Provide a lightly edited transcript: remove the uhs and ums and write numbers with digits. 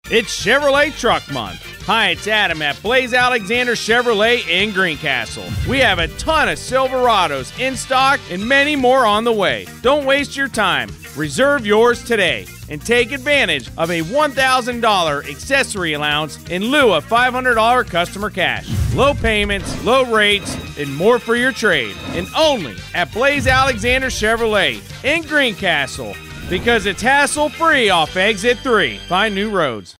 It's Chevrolet Truck Month. Hi, it's Adam at Blaise Alexander Chevrolet in Greencastle. We have a ton of Silverados in stock and many more on the way. Don't waste your time. Reserve yours today and take advantage of a $1,000 accessory allowance in lieu of $500 customer cash. Low payments, low rates, and more for your trade. And only at Blaise Alexander Chevrolet in Greencastle, because it's hassle-free off exit 3. Find new roads.